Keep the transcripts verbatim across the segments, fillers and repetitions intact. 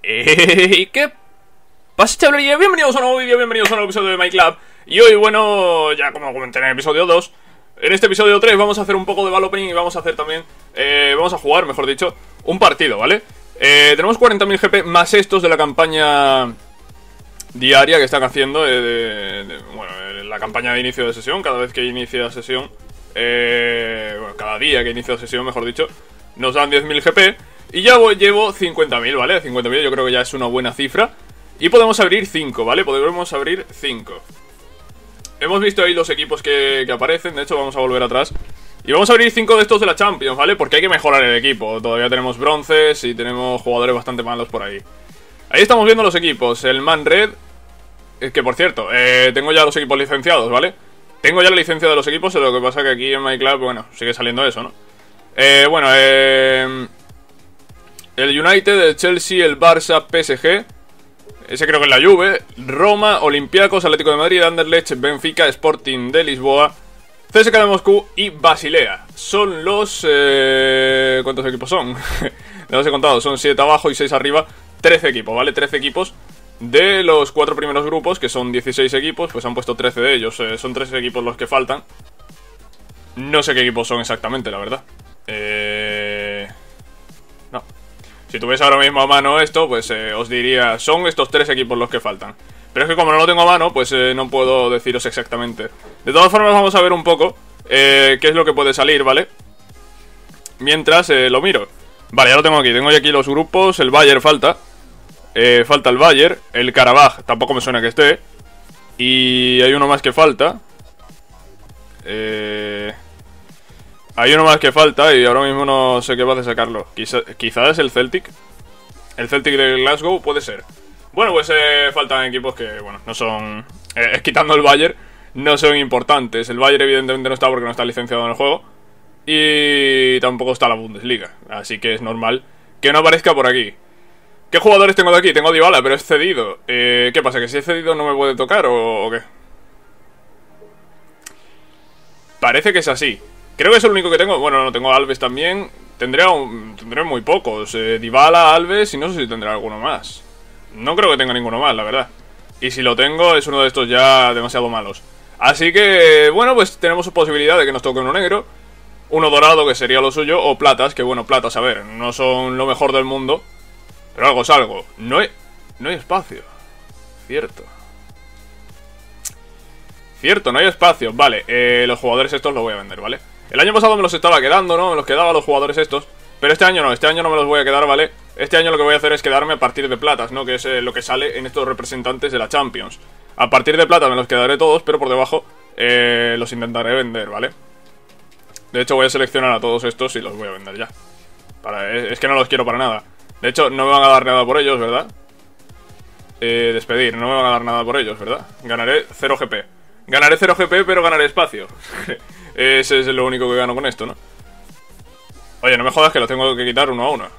¿Y qué pasa, chavalería? Bienvenidos a un nuevo vídeo, bienvenidos a un nuevo episodio de MyClub. Y hoy, bueno, ya como comenté en el episodio dos, en este episodio tres vamos a hacer un poco de ball opening y vamos a hacer también, eh, vamos a jugar, mejor dicho, un partido, ¿vale? Eh, tenemos cuarenta mil G P más estos de la campaña diaria que están haciendo, eh, de, de, bueno, la campaña de inicio de sesión, cada vez que inicia sesión, eh, bueno, cada día que inicia sesión, mejor dicho, nos dan diez mil G P. Y ya voy, llevo cincuenta mil, ¿vale? cincuenta mil yo creo que ya es una buena cifra. Y podemos abrir cinco, ¿vale? Podemos abrir cinco. Hemos visto ahí los equipos que, que aparecen. De hecho, vamos a volver atrás y vamos a abrir cinco de estos de la Champions, ¿vale? Porque hay que mejorar el equipo. Todavía tenemos bronces y tenemos jugadores bastante malos por ahí. Ahí estamos viendo los equipos. El Man Red, que por cierto, eh, tengo ya los equipos licenciados, ¿vale? Tengo ya la licencia de los equipos. Lo que pasa que aquí en MyClub, bueno, sigue saliendo eso, ¿no? Eh, bueno, eh... el United, el Chelsea, el Barça, P S G. Ese creo que es la Juve. Roma, Olympiacos, Atlético de Madrid, Anderlecht, Benfica, Sporting de Lisboa, C S K de Moscú y Basilea. Son los... Eh... ¿Cuántos equipos son? No los he contado, son siete abajo y seis arriba. trece equipos, ¿vale? trece equipos. De los cuatro primeros grupos, que son dieciséis equipos, pues han puesto trece de ellos. eh, Son trece equipos los que faltan. No sé qué equipos son exactamente, la verdad. Eh... No. Si tuviese ahora mismo a mano esto, pues eh, os diría, son estos tres equipos los que faltan. Pero es que como no lo tengo a mano, pues eh, no puedo deciros exactamente. De todas formas vamos a ver un poco eh, qué es lo que puede salir, ¿vale? Mientras eh, lo miro. Vale, ya lo tengo aquí, tengo ya aquí los grupos. El Bayern falta. eh, Falta el Bayern. El Karabaj tampoco me suena que esté. Y hay uno más que falta. Eh... Hay uno más que falta y ahora mismo no sé qué va a sacarlo. Quizá, quizás es el Celtic. El Celtic de Glasgow puede ser. Bueno, pues eh, faltan equipos que, bueno, no son... Eh, quitando el Bayern, no son importantes. El Bayern evidentemente no está porque no está licenciado en el juego. Y tampoco está la Bundesliga. Así que es normal que no aparezca por aquí. ¿Qué jugadores tengo de aquí? Tengo Dybala, pero es cedido. Eh, ¿Qué pasa? ¿Que si es cedido no me puede tocar o, o qué? Parece que es así. Creo que es el único que tengo. Bueno, no, tengo a Alves también. Tendré, un, tendré muy pocos. Eh, Dybala, Alves y no sé si tendré alguno más. No creo que tenga ninguno más, la verdad. Y si lo tengo, es uno de estos ya demasiado malos. Así que, bueno, pues tenemos posibilidad de que nos toque uno negro. Uno dorado, que sería lo suyo. O platas, que bueno, platas, a ver, no son lo mejor del mundo. Pero algo es algo. No hay, no hay espacio. Cierto. Cierto, no hay espacio. Vale, eh, los jugadores estos los voy a vender, ¿vale? El año pasado me los estaba quedando, ¿no? Me los quedaba los jugadores estos. Pero este año no, este año no me los voy a quedar, ¿vale? Este año lo que voy a hacer es quedarme a partir de platas, ¿no? Que es eh, lo que sale en estos representantes de la Champions. A partir de plata me los quedaré todos, pero por debajo eh, los intentaré vender, ¿vale? De hecho voy a seleccionar a todos estos y los voy a vender ya. Para, es, es que no los quiero para nada. De hecho no me van a dar nada por ellos, ¿verdad? Eh, despedir, no me van a dar nada por ellos, ¿verdad? Ganaré cero G P. Ganaré cero G P, pero ganaré espacio. Ese es lo único que gano con esto, ¿no? Oye, no me jodas que los tengo que quitar uno a uno.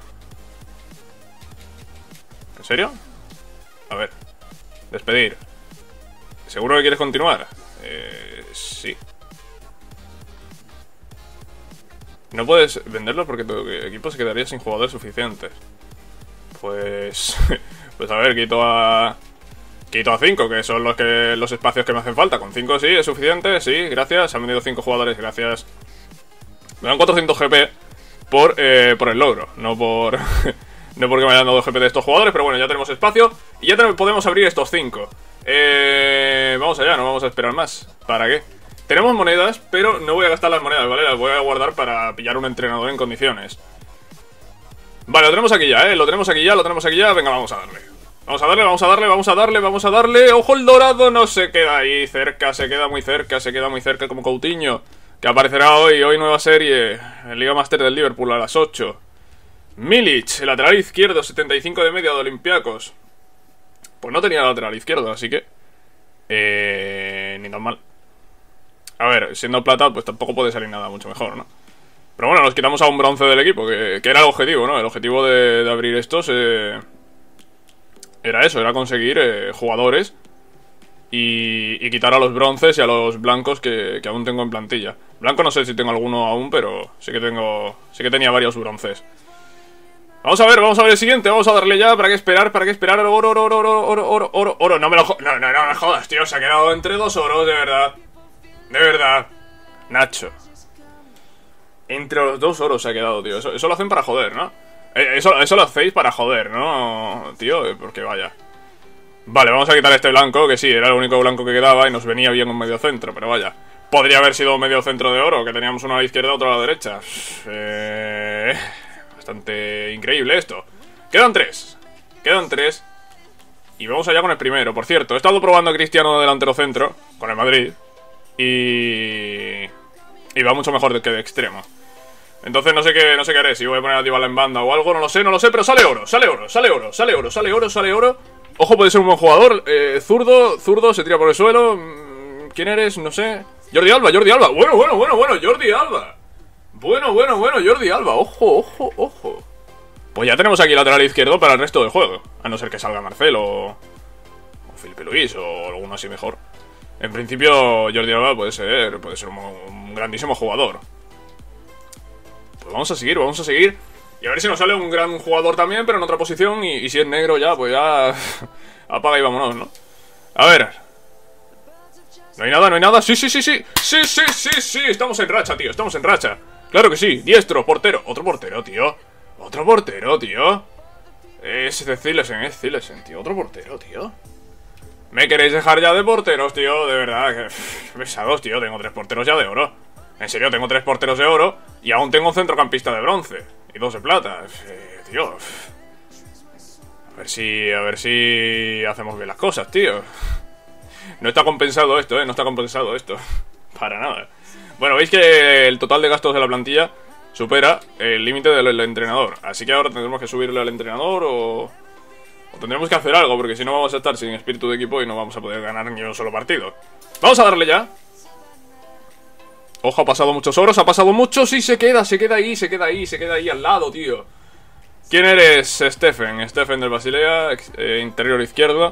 ¿En serio? A ver. Despedir. ¿Seguro que quieres continuar? Eh, sí. No puedes venderlo porque tu equipo se quedaría sin jugadores suficientes. Pues... pues a ver, quito a... Quito a cinco, que son los que los espacios que me hacen falta. Con cinco sí, es suficiente, sí, gracias. Han venido cinco jugadores, gracias. Me dan cuatrocientos G P por, eh, por el logro, no por... no porque me hayan dado G P de estos jugadores. Pero bueno, ya tenemos espacio y ya tenemos, podemos abrir estos cinco. eh, Vamos allá, no vamos a esperar más. ¿Para qué? Tenemos monedas, pero no voy a gastar las monedas, ¿vale? Las voy a guardar para pillar un entrenador en condiciones. Vale, lo tenemos aquí ya, ¿eh? Lo tenemos aquí ya, lo tenemos aquí ya. Venga, vamos a darle. Vamos a darle, vamos a darle, vamos a darle, vamos a darle. ¡Ojo, el dorado! No se queda ahí cerca, se queda muy cerca, se queda muy cerca como Coutinho, que aparecerá hoy, hoy nueva serie en Liga Master del Liverpool a las ocho. Milic, el lateral izquierdo, setenta y cinco de media de Olympiacos. Pues no tenía lateral izquierdo, así que... Eh... Ni tan mal. A ver, siendo plata, pues tampoco puede salir nada mucho mejor, ¿no? Pero bueno, nos quitamos a un bronce del equipo, que, que era el objetivo, ¿no? El objetivo de, de abrir estos... Eh... Era eso, era conseguir eh, jugadores y, y quitar a los bronces y a los blancos que, que aún tengo en plantilla. Blanco no sé si tengo alguno aún, pero sí que tengo, sí que tenía varios bronces. Vamos a ver, vamos a ver el siguiente. Vamos a darle ya. ¿Para qué esperar? ¿Para qué esperar? Oro, oro, oro, oro, oro, oro, oro, oro. No me lo jo no, no, no me jodas, tío. Se ha quedado entre dos oros, de verdad. De verdad. Nacho. Entre los dos oros se ha quedado, tío. Eso, eso lo hacen para joder, ¿no? Eh, eso, eso lo hacéis para joder, ¿no? Tío, porque vaya. Vale, vamos a quitar este blanco, que sí, era el único blanco que quedaba y nos venía bien un medio centro, pero vaya. Podría haber sido un medio centro de oro, que teníamos uno a la izquierda y otro a la derecha. Eh... Bastante increíble esto. Quedan tres. Quedan tres. Y vamos allá con el primero. Por cierto, he estado probando a Cristiano de delantero centro con el Madrid. Y... Y va mucho mejor que de extremo. Entonces no sé qué, no sé qué haré. Si voy a poner a Dybala en banda o algo, no lo sé, no lo sé. Pero sale oro, sale oro, sale oro, sale oro, sale oro, sale oro. Ojo, puede ser un buen jugador. eh, Zurdo, zurdo, se tira por el suelo. ¿Quién eres? No sé. Jordi Alba, Jordi Alba. Bueno, bueno, bueno, bueno, Jordi Alba. Bueno, bueno, bueno, Jordi Alba. Ojo, ojo, ojo. Pues ya tenemos aquí lateral izquierdo para el resto del juego. A no ser que salga Marcelo o, o Felipe Luis o alguno así mejor. En principio Jordi Alba puede ser, puede ser un, un grandísimo jugador. Pues vamos a seguir, vamos a seguir. Y a ver si nos sale un gran jugador también, pero en otra posición. Y, y si es negro ya, pues ya apaga y vámonos, ¿no? A ver. No hay nada, no hay nada. Sí, sí, sí, sí. Sí, sí, sí, sí. Estamos en racha, tío. Estamos en racha. Claro que sí. Diestro, portero. Otro portero, tío. Otro portero, tío. Es de Zilesen, es Zilesen, tío. Otro portero, tío. ¿Me queréis dejar ya de porteros, tío? De verdad, que pesados, tío. Tengo tres porteros ya de oro. En serio, tengo tres porteros de oro. Y aún tengo un centrocampista de bronce. Y dos de plata. Eh, tío. A ver si... A ver si... hacemos bien las cosas, tío. No está compensado esto, eh. No está compensado esto. Para nada. Bueno, veis que el total de gastos de la plantilla supera el límite del, del entrenador. Así que ahora tendremos que subirle al entrenador o... o tendremos que hacer algo, porque si no vamos a estar sin espíritu de equipo y no vamos a poder ganar ni un solo partido. Vamos a darle ya. Ojo, ha pasado muchos oros, ha pasado muchos y se queda, se queda ahí, se queda ahí, se queda ahí al lado, tío. ¿Quién eres? Stephen, Stephen del Basilea, eh, interior izquierdo.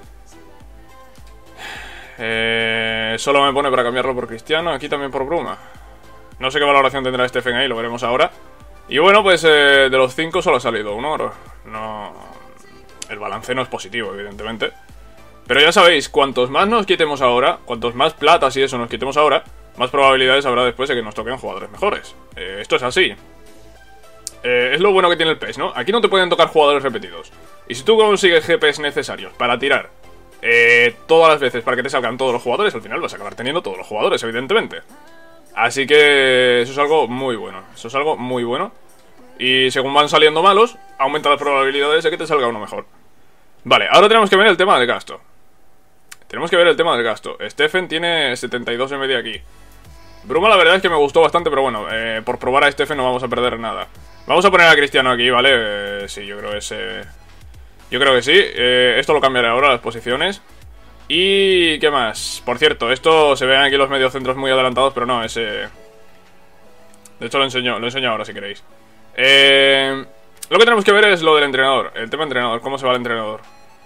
Eh, solo me pone para cambiarlo por Cristiano, aquí también por Bruma. No sé qué valoración tendrá Stephen ahí, lo veremos ahora. Y bueno, pues eh, de los cinco solo ha salido un oro. No... El balance no es positivo, evidentemente. Pero ya sabéis, cuantos más nos quitemos ahora, cuantos más platas y eso nos quitemos ahora, más probabilidades habrá después de que nos toquen jugadores mejores. Eh, esto es así. Eh, es lo bueno que tiene el P E S, ¿no? Aquí no te pueden tocar jugadores repetidos. Y si tú consigues G Ps necesarios para tirar eh, todas las veces para que te salgan todos los jugadores, al final vas a acabar teniendo todos los jugadores, evidentemente. Así que eso es algo muy bueno. Eso es algo muy bueno. Y según van saliendo malos, aumenta las probabilidades de que te salga uno mejor. Vale, ahora tenemos que ver el tema del gasto. Tenemos que ver el tema del gasto. Stephen tiene setenta y dos de media aquí. Bruma la verdad es que me gustó bastante, pero bueno, eh, por probar a Stephen no vamos a perder nada. Vamos a poner a Cristiano aquí, ¿vale? Eh, sí, yo creo que es... Eh... Yo creo que sí. Eh, esto lo cambiaré ahora, las posiciones. Y... ¿qué más? Por cierto, esto se ven aquí los mediocentros muy adelantados, pero no, es... Eh... De hecho lo enseño, lo enseño ahora si queréis. Eh... Lo que tenemos que ver es lo del entrenador. El tema entrenador, ¿cómo se va el entrenador?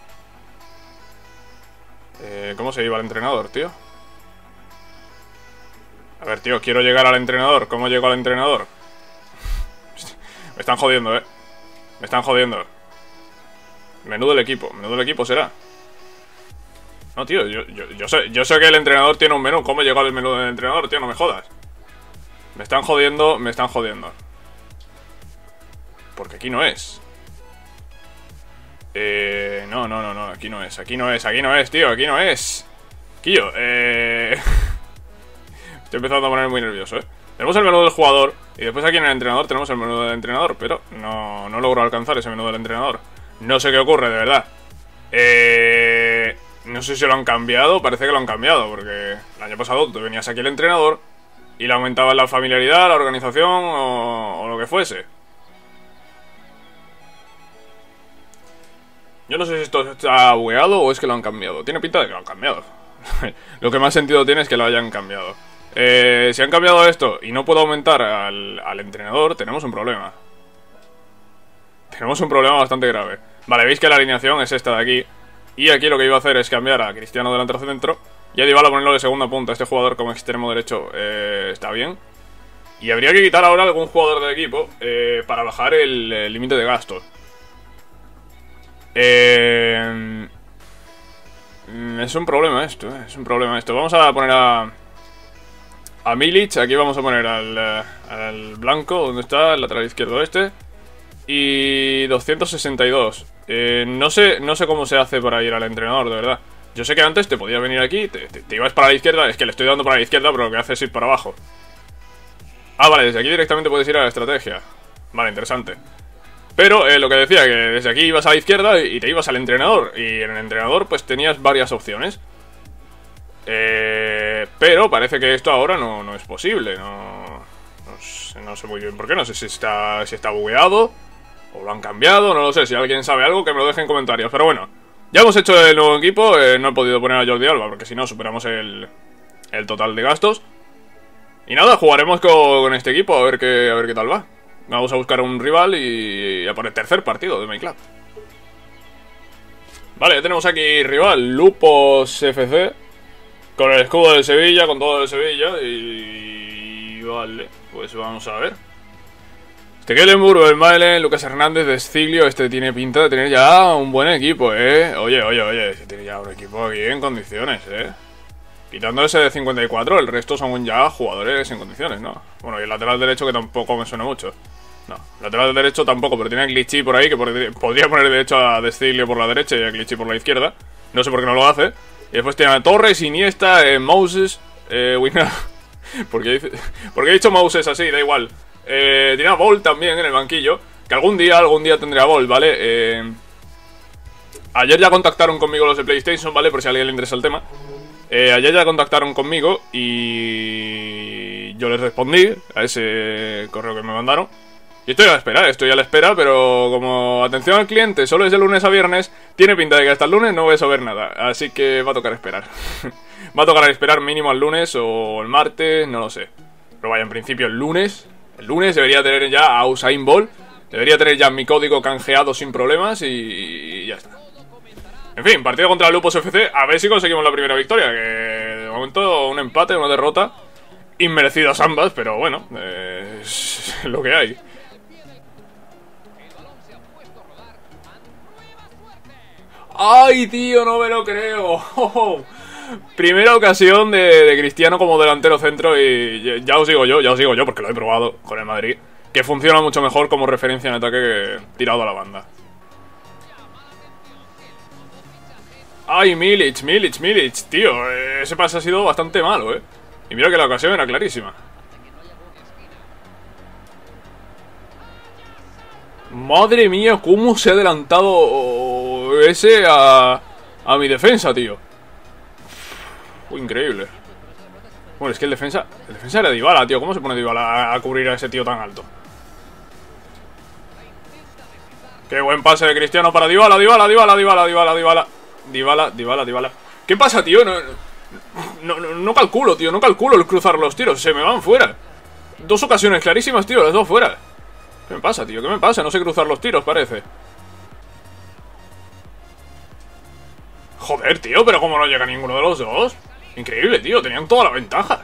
Eh, ¿Cómo se iba el entrenador, tío? A ver, tío, quiero llegar al entrenador. ¿Cómo llego al entrenador? Me están jodiendo, eh. Me están jodiendo. Menudo el equipo. Menudo el equipo será. No, tío, yo, yo, yo, sé, yo sé que el entrenador tiene un menú. ¿Cómo llegó al menú del entrenador, tío? No me jodas. Me están jodiendo, me están jodiendo. Porque aquí no es. Eh... No, no, no, no, aquí no es, aquí no es, aquí no es, tío, aquí no es. Quillo, eh... Estoy empezando a ponerme muy nervioso, eh. Tenemos el menú del jugador y después aquí en el entrenador tenemos el menú del entrenador, pero no, no logro alcanzar ese menú del entrenador. No sé qué ocurre, de verdad. Eh... No sé si lo han cambiado, parece que lo han cambiado, porque el año pasado tú venías aquí el entrenador y le aumentaban la familiaridad, la organización o, o lo que fuese. Yo no sé si esto está bugueado o es que lo han cambiado. Tiene pinta de que lo han cambiado. Lo que más sentido tiene es que lo hayan cambiado. Eh, si han cambiado esto y no puedo aumentar al, al entrenador, tenemos un problema. Tenemos un problema bastante grave. Vale, veis que la alineación es esta de aquí. Y aquí lo que iba a hacer es cambiar a Cristiano delantero centro y a Dybala ponerlo de segunda punta. Este jugador como extremo derecho eh, está bien. Y habría que quitar ahora algún jugador del equipo eh, para bajar el límite de gastos. Eh, es un problema esto, eh, es un problema esto. Vamos a poner a... A Milic, aquí vamos a poner al, al blanco, donde está, el lateral izquierdo este. Y doscientos sesenta y dos. Eh, no sé, no sé cómo se hace para ir al entrenador, de verdad. Yo sé que antes te podías venir aquí, te, te, te ibas para la izquierda. Es que le estoy dando para la izquierda, pero lo que hace es ir para abajo. Ah, vale, desde aquí directamente puedes ir a la estrategia. Vale, interesante. Pero eh, lo que decía, que desde aquí ibas a la izquierda y te ibas al entrenador. Y en el entrenador pues tenías varias opciones. Eh, pero parece que esto ahora no, no es posible. No, no, sé, no sé muy bien por qué. No sé si está, si está bugueado o lo han cambiado. No lo sé. Si alguien sabe algo, que me lo deje en comentarios. Pero bueno, ya hemos hecho el nuevo equipo. eh, No he podido poner a Jordi Alba porque si no superamos el, el total de gastos. Y nada, jugaremos con, con este equipo a ver, qué, a ver qué tal va. Vamos a buscar un rival y, y a por el tercer partido de MyClub. Vale, ya tenemos aquí rival, Lupos F C. Con el escudo de Sevilla, con todo de Sevilla. Y... vale, pues vamos a ver. Stekelenburg, Vermaelen, Lucas Hernández, Desciglio. Este tiene pinta de tener ya un buen equipo, eh. Oye, oye, oye, este tiene ya un equipo aquí en condiciones, eh. Quitando ese de cincuenta y cuatro, el resto son ya jugadores en condiciones, ¿no? Bueno, y el lateral derecho que tampoco me suena mucho. No, lateral derecho tampoco, pero tiene a Glitchy por ahí, que por, podría poner de hecho a Desciglio por la derecha y a Glitchy por la izquierda. No sé por qué no lo hace. Y después tiene a Torres, Iniesta, eh, Moses, eh, Winner. porque, porque he dicho Moses así, da igual. Eh, tiene a Ball también en el banquillo. Que algún día, algún día tendré a Ball, ¿vale? Eh, ayer ya contactaron conmigo los de PlayStation, ¿vale? Por si a alguien le interesa el tema. Eh, ayer ya contactaron conmigo y yo les respondí a ese correo que me mandaron. Y estoy a la espera, estoy a la espera, pero como atención al cliente solo es de lunes a viernes, tiene pinta de que hasta el lunes no voy a saber nada. Así que va a tocar esperar. Va a tocar esperar mínimo al lunes o el martes, no lo sé. Pero vaya, en principio el lunes. El lunes debería tener ya a Usain Bolt. Debería tener ya mi código canjeado sin problemas y, y ya está. En fin, partido contra Lupos F C. A ver si conseguimos la primera victoria. Que de momento un empate, una derrota. Inmerecidas ambas, pero bueno, eh, es lo que hay. ¡Ay, tío! No me lo creo. Oh, oh. Primera ocasión de, de Cristiano como delantero centro. Y ya, ya os digo yo, ya os digo yo, porque lo he probado con el Madrid, que funciona mucho mejor como referencia en ataque que tirado a la banda. ¡Ay, Milic, Milic, Milic! Tío, ese pase ha sido bastante malo, ¿eh? Y mira que la ocasión era clarísima. Madre mía, cómo se ha adelantado ese a, a mi defensa, tío. Uy, increíble. Bueno, es que el defensa El defensa era Dybala, tío. ¿Cómo se pone Dybala a, a cubrir a ese tío tan alto? Qué buen pase de Cristiano para Dybala, Dybala, Dybala, Dybala, Dybala, Dybala. Dybala, Dybala, Dybala. ¿Qué pasa, tío? No, no, no, no calculo, tío. No calculo el cruzar los tiros. Se me van fuera. Dos ocasiones clarísimas, tío. Las dos fuera. ¿Qué me pasa, tío? ¿Qué me pasa? No sé cruzar los tiros, parece. Joder, tío, pero ¿cómo no llega ninguno de los dos? Increíble, tío, tenían toda la ventaja.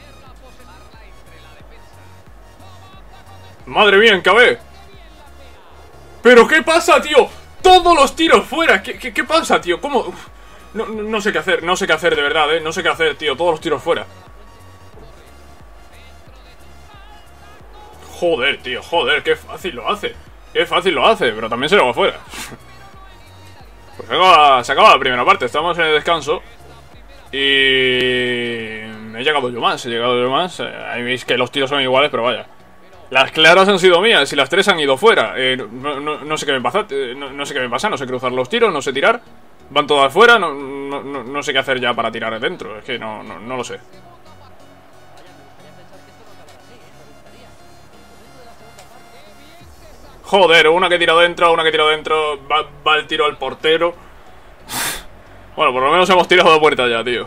Madre mía, encabé. ¿Pero qué pasa, tío? Todos los tiros fuera. ¿Qué, qué, qué pasa, tío? ¿Cómo? No, no, no sé qué hacer, no sé qué hacer de verdad, eh. No sé qué hacer, tío, todos los tiros fuera. Joder, tío, joder, qué fácil lo hace. Qué fácil lo hace, pero también se lo va fuera. Pues se acaba, se acaba la primera parte, estamos en el descanso. Y... he llegado yo más, he llegado yo más. Ahí veis que los tiros son iguales, pero vaya. Las claras han sido mías y las tres han ido fuera. eh, no, no, no sé qué me pasa, no, no sé qué me pasa, no sé cruzar los tiros, no sé tirar. Van todas fuera, no, no, no, no sé qué hacer ya para tirar adentro. Es que no, no, no lo sé. Joder, una que tira dentro, una que tira dentro. Va, va el tiro al portero. Bueno, por lo menos hemos tirado a puerta ya, tío.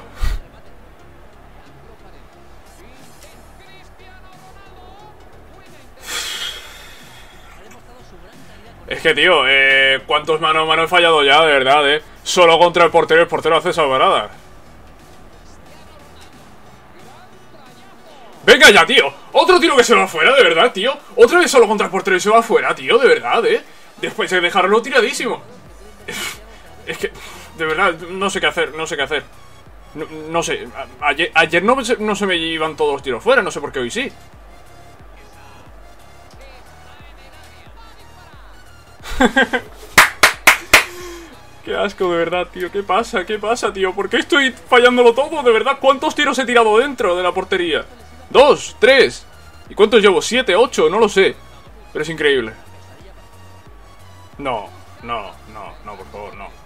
Es que, tío, eh, ¿cuántos mano a mano he fallado ya, de verdad, eh? Solo contra el portero, el portero hace salvaradas. Venga ya, tío. Otro tiro que se va afuera, de verdad, tío. Otra vez solo contra el portero y se va afuera, tío, de verdad, eh. Después de dejarlo tiradísimo. Es que, de verdad, no sé qué hacer, no sé qué hacer. No, no sé, a ayer, ayer no, no se me iban todos los tiros fuera, no sé por qué hoy sí. Qué asco, de verdad, tío. ¿Qué pasa? ¿Qué pasa, tío? ¿Por qué estoy fallándolo todo? De verdad, ¿cuántos tiros he tirado dentro de la portería? Dos, tres. ¿Y cuántos llevo? Siete, ocho, no lo sé. Pero es increíble. No, no, no, no, por favor, no.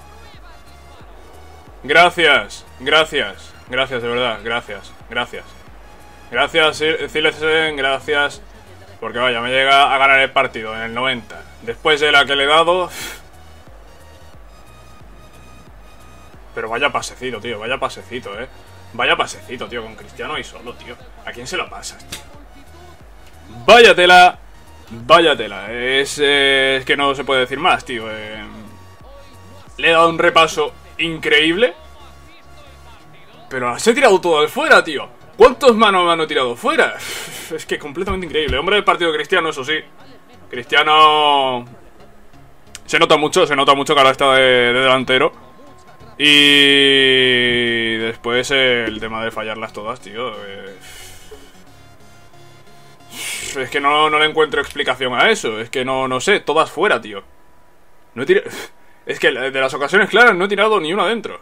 Gracias, gracias, gracias, de verdad, gracias, gracias. Gracias, Silesen, gracias. Porque vaya, me llega a ganar el partido en el noventa. Después de la que le he dado... Pero vaya pasecito, tío, vaya pasecito, eh. Vaya pasecito, tío, con Cristiano ahí solo, tío. ¿A quién se lo pasas, tío? Vaya tela. Vaya tela. Es, eh, es que no se puede decir más, tío. Eh, le he dado un repaso increíble. Pero se he tirado todo de fuera, tío. ¿Cuántos mano a mano he tirado fuera? Es que completamente increíble. Hombre del partido de Cristiano, eso sí. Cristiano... Se nota mucho, se nota mucho que ahora está de, de delantero. Y... después eh, el tema de fallarlas todas, tío. Eh... Es que no, no le encuentro explicación a eso. Es que no, no sé, todas fuera, tío. No he tirado... Es que de las ocasiones claras no he tirado ni una dentro.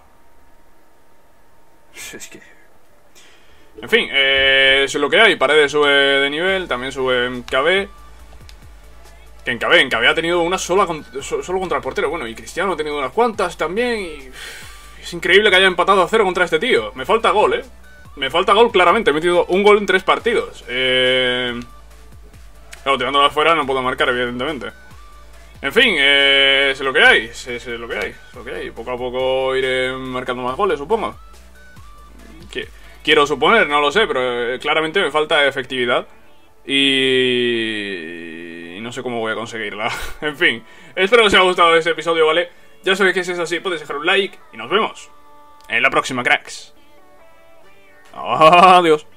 Es que... En fin, eh, eso es lo que hay. Paredes sube de nivel, también sube en K B. Que en K B, en K B ha tenido una sola con, solo contra el portero. Bueno, y Cristiano ha tenido unas cuantas también. Y es increíble que haya empatado a cero contra este tío. Me falta gol, eh. Me falta gol claramente. He metido un gol en tres partidos. Eh... Claro, tirándolo afuera no puedo marcar, evidentemente. En fin, eh, es lo que hay. Es, es lo que hay. Es lo que hay. Poco a poco iré marcando más goles, supongo. Que... Quiero suponer, no lo sé, pero eh, claramente me falta efectividad. Y... y no sé cómo voy a conseguirla. En fin, espero que os haya gustado este episodio, ¿vale? Ya sabéis que si es así podéis dejar un like y nos vemos en la próxima, cracks. Adiós.